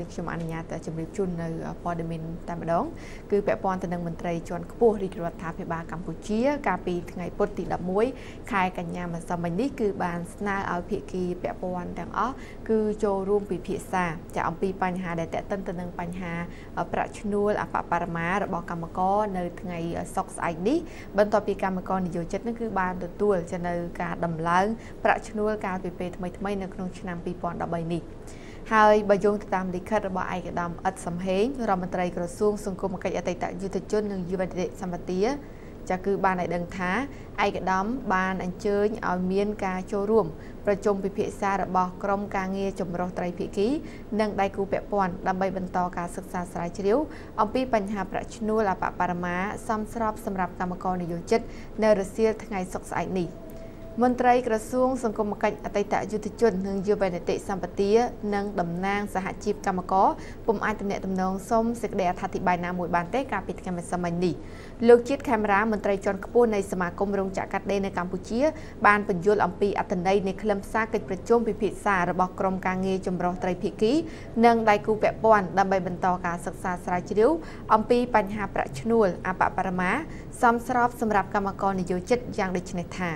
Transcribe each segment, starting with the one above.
ខ្ញុំអនុញ្ញាតជំរាបជូននៅព័ត៌មានតែម្ដងគឺពាក់ព័ន្ធទៅនឹងមន្ត្រីជាន់ខ្ពស់រាជរដ្ឋាភិបាលកម្ពុជាកាលពីថ្ងៃពុធទី11ខែកញ្ញាម្សិលមិញនេះគឺបានស្នើឲ្យភាគីពាក់ព័ន្ធទាំងអស់គឺចូលរួមពិភាក្សាចាអំពីបញ្ហាដែលតេតិនទៅនឹងបញ្ហាប្រាក់ឈ្នួលអបបរមារបស់កម្មករនៅថ្ងៃសុក្រស្អែកនេះបន្ទាប់ពីកម្មករនិយោជិតនឹងគឺបានទទួលនៅការដំឡើងប្រាក់ឈ្នួលកាលពីពេលថ្មីៗនៅក្នុងឆ្នាំ2013នេះហើយបើយោងទៅតាមលិខិតរបស់ឯកឧត្តមអ៊ិតសំហេងរដ្ឋមន្ត្រីក្រសួងសង្គមគិច្ចអតីតយុទ្ធជននិងយុវនីតិសម្បទាចាគឺបានឲ្យដឹងថាឯកឧត្តមបានអញ្ជើញឲ្យមានការចូលរួមប្រជុំពិភាក្សារបស់ក្រុមការងារចម្រុះត្រីភាគីនិងដៃគូពាក់ព័ន្ធដើម្បីបន្តការសិក្សាស្រាវជ្រាវអំពីបញ្ហាប្រាក់ឈ្នួលអបបរមាសមស្របសម្រាប់កម្មករនិយោជិតនៅរសៀលថ្ងៃសុក្រស្អែកនេះមន្ត្រីក្រសួងសង្គមគិច្ចអតីតយុទ្ធជននិងយុវនីតិសម្បទានិងតំណាងសហជីពកម្មករពុំអាចទំនាក់ទំនងសុំសេចក្តីអត្ថាធិប្បាយណាមួយបានទេកាលពីថ្ងៃម្សិលមិញនេះលោកជាតិខេមរាមន្ត្រីជាន់ខ្ពស់នៃសមាគមរោងចក្រកាត់ដេរនៅកម្ពុជាបានបញ្យល់អំពីអត្ថន័យនៃខ្លឹមសារកិច្ចប្រជុំពិភាក្សារបស់ក្រុមការងារចម្រុះត្រីភាគីនិងដៃគូពាក់ព័ន្ធដើម្បីបន្តការសិក្សាស្រាវជ្រាវអំពីបញ្ហាប្រាក់ឈ្នួលអបបរមាសមស្របសម្រាប់កម្មករនិយោជិតយ៉ាងដូចនេះថា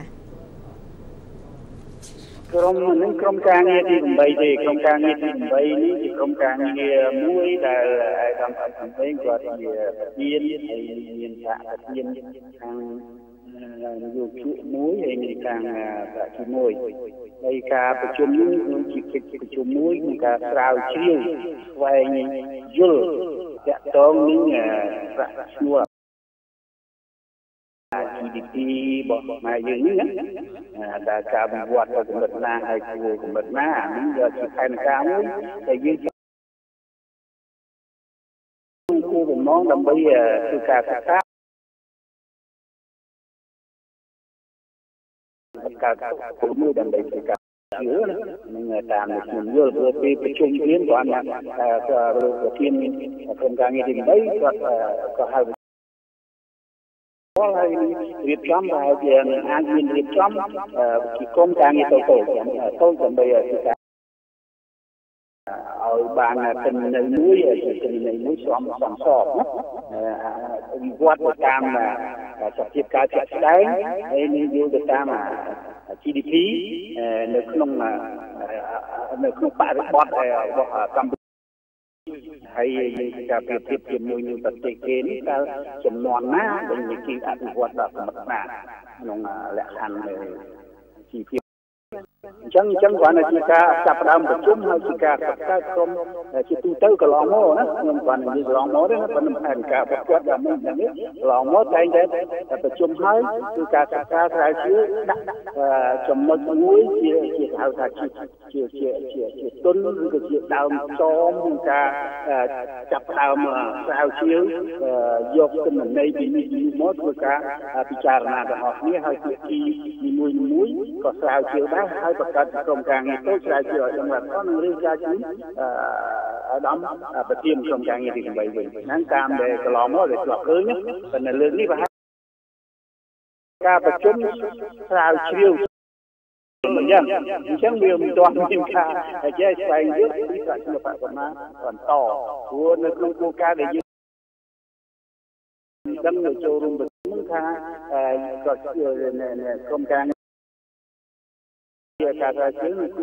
ក្រុមការងារទី8ទេក្រុមការងារទី8នេះជាក្រុមការងារមួយដែលឯកឧត្តមសំពេងគាត់ជាប្រធានហើយមានសហប្រធានខាងយោជកមួយហើយមានខាងប្រាក់ជាមួយហើយការប្រជុំនេះគឺជាកិច្ចប្រជុំមួយក្នុងការស្រាវជ្រាវស្វែងយល់តាក់ទងនឹងប្រាក់ឈ្នួលGDP របស់ខ្មែរយើងនេះដែលការវិវត្តទៅកម្រិតណាហើយគួរកម្រិតណានេះជាផែនការមួយដែលយើងគួរបំណងដើម្បីធ្វើការសិក្សាការគោលមួយដើម្បីធ្វើការនឹងតាមខ្ញុំយល់ព្រោះពីប្រជុំគ្នាគាត់លោកប្រធានក្រុមការងារទី3គាត់ក៏ហៅហើយរៀបចំហើយវាអាចមានរៀបចំជាក្រុមការងារតូចដើម្បីធ្វើការឲ្យបានទិន្នន័យមួយទិន្នន័យមួយសមស្របវិវត្តទៅតាមសភាពការជាក់ស្ដែងហើយនឹងយល់ទៅតាម GDP នៅក្នុងបរិបទរបស់កម្ពុជាហើយយើងការប្រៀបធៀបជាមួយនឹងប្រទេសគេនេះតើចំនួនណាដែលនិយាយអភិវឌ្ឍដល់កម្រិតណាក្នុងលក្ខខណ្ឌជីវភាពអញ្ចឹងគាត់នៅជាការចាប់ផ្ដើមប្រជុំហើយជាការបង្កើតក្រុមជាទូទៅកន្លងមកណាខ្ញុំគាត់និយាយកន្លងមកទេប៉ុន្តែផែនការប្រកួតដល់នេះកន្លងមកតែងតែប្រជុំហើយគឺការសិក្សាស្រាវជ្រាវដាក់ចំណុចមួយជាហៅថាជាទុនឬក៏ជាដើមចមក្នុងការចាប់ផ្ដើមស្រាវជ្រាវយកទិន្នន័យពីនេះមកធ្វើការពិចារណារបស់គ្នាហើយភាគីនីមួយក៏ស្រាវជ្រាវដែរហើយបង្កើតក្រុមការងារតូចស្រាវជ្រាវឲ្យដឹងថានឹងរៀបការជូនអាដាមប្រធានក្រុមការងារទី8វិញហ្នឹងតាមដែលកន្លងមកដែលធ្លាប់ឃើញប៉ុន្តែលើកនេះប្រហែលការប្រជុំស្រាវជ្រាវអញ្ចឹងវាមិនទាន់មានការចេះស្វែងយល់ពីប្រាក់ឈ្នួលបរិមាណបន្តព្រោះនៅក្នុងគោលការណ៍ដែលយើងដឹងទៅចូលរួមប្រជុំថាក៏ក្រុមការងារការស្រាវជ្រាវ